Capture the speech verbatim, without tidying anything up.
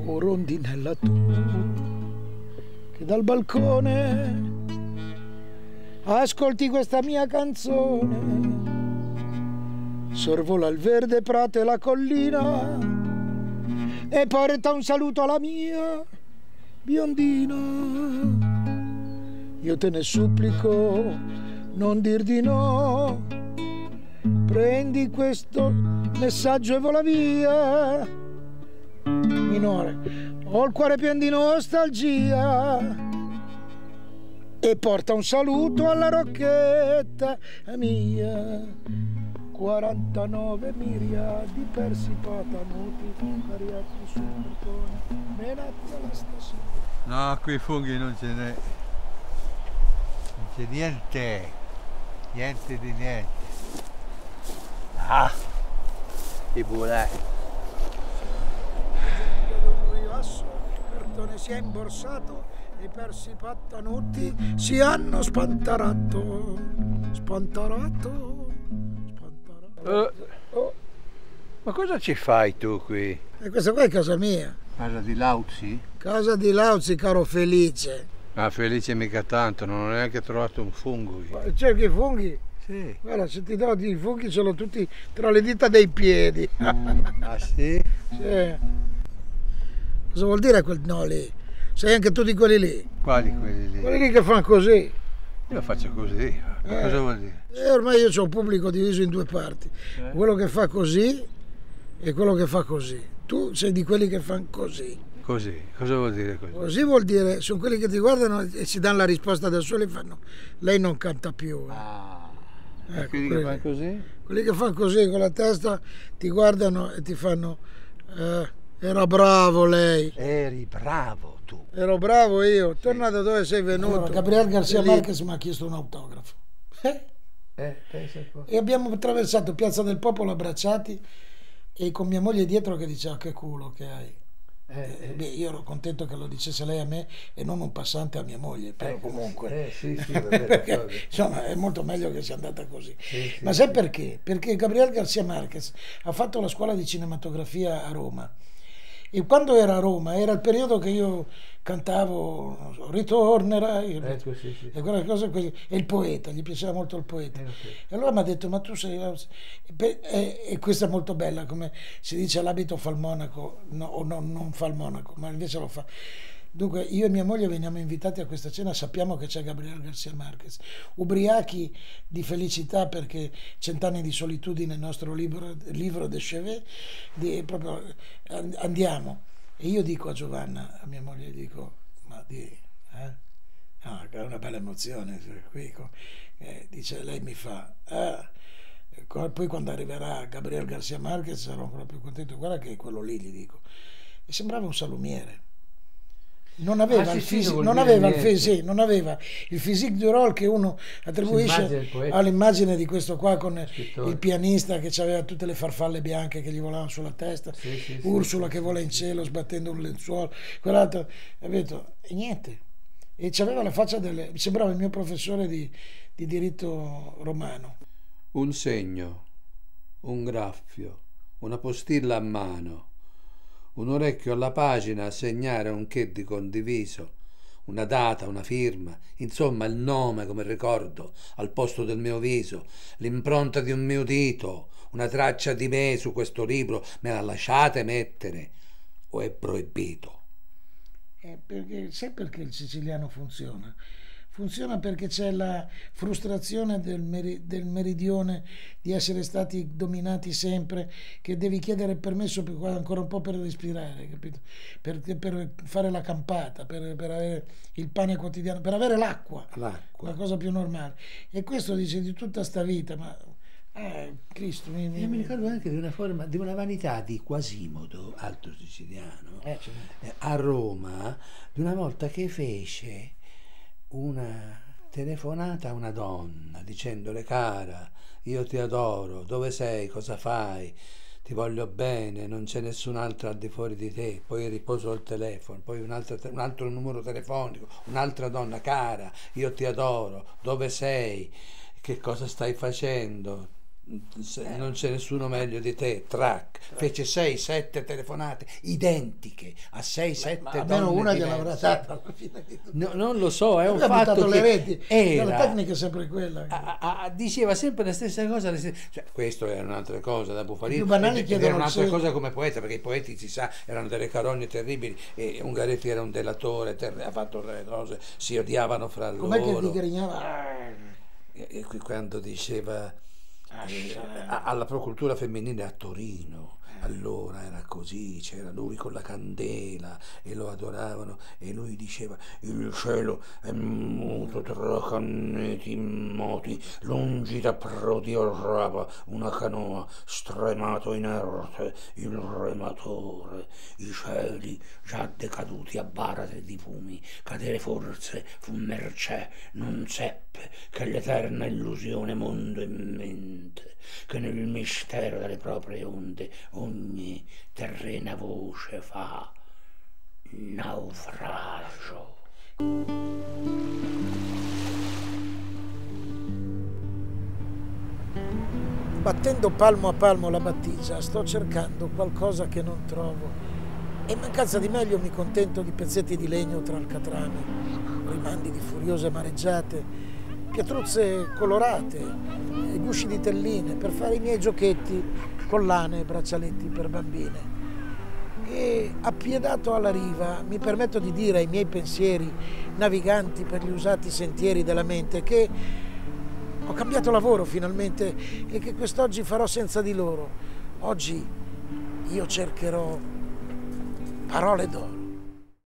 o rondinella tu, che dal balcone ascolti questa mia canzone, sorvola il verde prato e la collina e porta un saluto alla mia biondina. Io te ne supplico, non dir di no, prendi questo messaggio e vola via. Minore, ho il cuore pieno di nostalgia e porta un saluto alla rocchetta mia. quarantanove miriadi persi patanuti, ariati sul portone, menati alla stasera. No, qui funghi non ce n'è. Non c'è niente. Niente di niente. Ah! I bulè. Un riasso, il cartone si è imborsato e persi i pattanuti si hanno spantarato. Spantarato. Uh, oh. Ma cosa ci fai tu qui? E questa qua è casa mia. Casa di Lauzi? Casa di Lauzi, caro Felice. Ah, Felice mica tanto, non ho neanche trovato un fungo. Ma cerchi i funghi? Sì. Guarda, se ti do i funghi ce l'ho tutti tra le dita dei piedi. Ah sì? Sì. Cosa vuol dire quel no lì? Sei anche tu di quelli lì? Quali quelli lì? Quelli lì che fanno così. Io faccio così. Eh. Cosa vuol dire? E ormai io ho un pubblico diviso in due parti. Eh? Quello che fa così e quello che fa così. Tu sei di quelli che fanno così. Così? Cosa vuol dire così? Così vuol dire, sono quelli che ti guardano e si danno la risposta da soli e fanno, lei non canta più. Ah. Ecco, quelli, quelli che fanno così? Quelli che fanno così con la testa ti guardano e ti fanno, eh, era bravo lei. Eri bravo tu. Ero bravo io. Torna da dove sei venuto. Allora, Gabriel Garcia Marquez mi ha chiesto un autografo. Eh? Eh, e abbiamo attraversato Piazza del Popolo abbracciati e con mia moglie dietro che diceva che culo che hai. Eh, eh, beh, io ero contento che lo dicesse lei a me e non un passante a mia moglie, però eh, comunque eh, sì, sì, vabbè, perché, insomma, è molto meglio che sia andata così. Sì, sì, ma sai sì. perché? Perché Gabriel Garcia Marquez ha fatto la scuola di cinematografia a Roma e quando era a Roma era il periodo che io cantavo, non so, ritornerai, ecco, sì, sì. e quella cosa, e il poeta, gli piaceva molto il poeta. Eh, okay. E allora mi ha detto, ma tu sei... E, e questa è molto bella, come si dice l'abito fa il monaco, no, o no, non fa il monaco, ma invece lo fa. Dunque io e mia moglie veniamo invitati a questa cena, sappiamo che c'è Gabriel Garcia Marquez, ubriachi di felicità perché Cent'anni di solitudine, il nostro libro, libro de chevet, di, proprio andiamo. E io dico a Giovanna, a mia moglie, dico, ma di, eh? No, è una bella emozione, qui, eh, dice, lei mi fa, ah, poi quando arriverà Gabriel Garcia Marquez sarò ancora più contento, guarda che è quello lì, gli dico. E sembrava un salumiere. Non aveva, ah, il, sì, fisi- sì, non, aveva il, fisi- sì, non aveva il physique du rôle che uno attribuisce all'immagine di questo qua con Scrittore. Il pianista che aveva tutte le farfalle bianche che gli volavano sulla testa, sì, sì, Ursula sì, che sì, vola in cielo sbattendo un lenzuolo, quell'altro, capito? E niente. E c'aveva la faccia delle... mi sembrava il mio professore di, di diritto romano. Un segno, un graffio, una postilla a mano, un orecchio alla pagina a segnare un che di condiviso, una data, una firma, insomma il nome come ricordo al posto del mio viso, l'impronta di un mio dito, una traccia di me su questo libro, me la lasciate mettere o è proibito? Eh, perché, sai perché il siciliano funziona? Funziona perché c'è la frustrazione del, meri- del meridione di essere stati dominati sempre, che devi chiedere permesso per, ancora un po' per respirare, capito? Per, per fare la campata, per, per avere il pane quotidiano, per avere l'acqua, l'acqua, la cosa più normale. E questo dice di tutta sta vita, ma ah, Cristo, mi, mi... Io mi ricordo anche di una forma, di una vanità di Quasimodo, altro siciliano, eh, certo. a Roma, di una volta che fece una telefonata a una donna dicendole: cara, io ti adoro, dove sei, cosa fai, ti voglio bene, non c'è nessun'altra al di fuori di te. Poi riposo il telefono, poi un altro, un altro numero telefonico, un'altra donna: cara, io ti adoro, dove sei, che cosa stai facendo, Se non c'è nessuno meglio di te, track, fece sei sette telefonate identiche a sei sette almeno donne una diverse. gliel'avrà data alla fine di tutto. No, non lo so, è un Lui ha fatto buttato le che reti, era, la tecnica è sempre quella. a- a- diceva sempre la stessa cosa, le stesse- cioè, questo era un'altra cosa da Bufalino, I più banali ed- ed chiedono era un'altra il cosa come poeta, perché i poeti, si sa, erano delle carogne terribili, e Ungaretti era un delatore, ter- ha fatto delle cose, si odiavano fra Com'è che loro. digrignava? E- e qui quando diceva eh, a- alla Procultura femminile a Torino, allora era così, c'era lui con la candela e lo adoravano, e lui diceva: il cielo è muto tra canneti immoti, lungi da prodi orrava una canoa, stremato inerte il rematore, i cieli già decaduti a barate di fumi, cadere forse fu mercé, non seppe che l'eterna illusione mondo in mente, che nel mistero delle proprie onde ogni terrena voce fa naufragio. Battendo palmo a palmo la battigia, sto cercando qualcosa che non trovo, e in mancanza di meglio mi contento di pezzetti di legno tra alcatrami, rimandi di furiose mareggiate, pietruzze colorate e gusci di telline per fare i miei giochetti, collane e braccialetti per bambine. E appiedato alla riva mi permetto di dire ai miei pensieri, naviganti per gli usati sentieri della mente, che ho cambiato lavoro finalmente e che quest'oggi farò senza di loro. Oggi io cercherò parole d'oro.